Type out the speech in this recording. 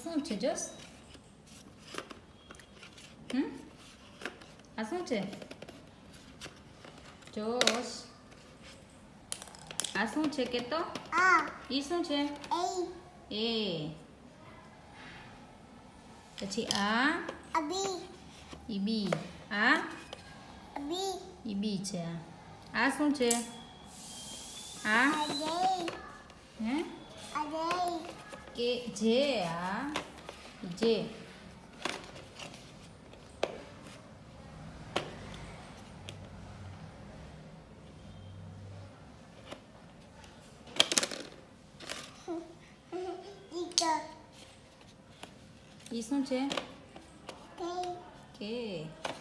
શું છે જોસ? આ શું છે જોશ? આ શું છે કે તો? ઈ શું છે? એ. પછી આ ઈ બી. આ ઈ બી છે. આ શું છે? આ હે કે જે. આ જે. ઈ શું છે? કે.